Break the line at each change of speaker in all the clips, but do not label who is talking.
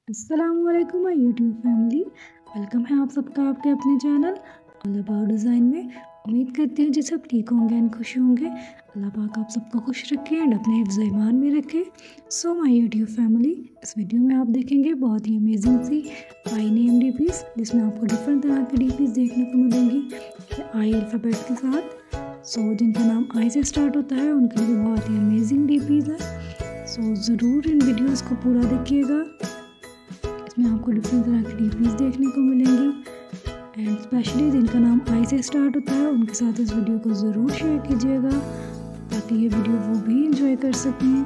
अस्सलामुअलैकुम my YouTube family. Welcome है आप सबका आपके अपने चैनल ऑल अबाउट डिज़ाइन में। उम्मीद करती हूँ जी सब ठीक होंगे एंड खुश होंगे। अल्लाह पाक आप सबको खुश रखे एंड अपने हिफ्ज़ ईमान में रखे। सो माय यूट्यूब फैमिली, इस वीडियो में आप देखेंगे बहुत ही अमेजिंग सी आई नेम डीपीज़, जिसमें आपको डिफरेंट तरह की डीपीज़ देखने को मिलेंगी आई अल्फ़ाबेट के साथ। सो जिनका नाम आई से स्टार्ट होता है उनके लिए बहुत ही अमेजिंग डीपीज़ है। सो ज़रूर इन वीडियोज़ को पूरा देखिएगा। इसमें आपको डिफरेंट तरह की डीपीज़ देखने को मिलेंगी एंड स्पेशली जिनका नाम आई से स्टार्ट होता है उनके साथ इस वीडियो को ज़रूर शेयर कीजिएगा ताकि ये वीडियो वो भी इंजॉय कर सकें।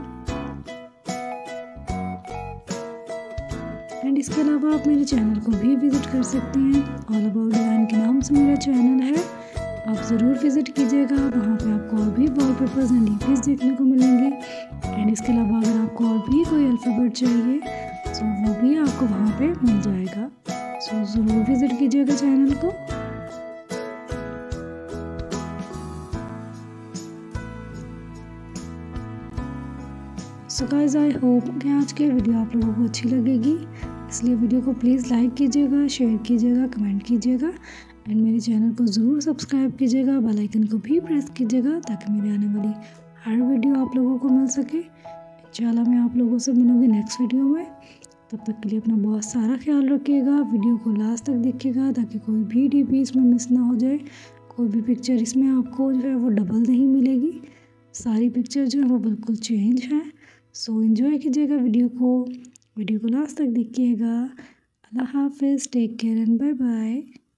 एंड इसके अलावा आप मेरे चैनल को भी विज़िट कर सकते हैं। ऑल अबाउट डिज़ाइन के नाम से मेरा चैनल है, आप ज़रूर विज़िट कीजिएगा। वहाँ पे आपको और भी वॉलपेपर्स एंड डीपीज़ देखने को मिलेंगे एंड इसके अलावा अगर आपको और भी कोई अल्फ़ाबेट चाहिए तो वो भी आपको वहाँ पे मिल जाएगा। सो ज़रूर विज़िट कीजिएगा चैनल को। सो गाइस, आई होप कि आज की वीडियो आप लोगों को अच्छी लगेगी, इसलिए वीडियो को प्लीज़ लाइक कीजिएगा, शेयर कीजिएगा, कमेंट कीजिएगा एंड मेरे चैनल को ज़रूर सब्सक्राइब कीजिएगा। बेल आइकन को भी प्रेस कीजिएगा ताकि मेरे आने वाली हर वीडियो आप लोगों को मिल सके। इंशाल्लाह मैं आप लोगों से मिलूँगी नेक्स्ट वीडियो में। तब तक के लिए अपना बहुत सारा ख्याल रखिएगा। वीडियो को लास्ट तक देखिएगा ताकि कोई भी डीपी इसमें मिस ना हो जाए। कोई भी पिक्चर इसमें आपको जो है वो डबल नहीं मिलेगी, सारी पिक्चर जो है वो बिल्कुल चेंज हैं। सो एंजॉय कीजिएगा वीडियो को लास्ट तक देखिएगा। अल्लाह हाफिज़, take care and bye bye.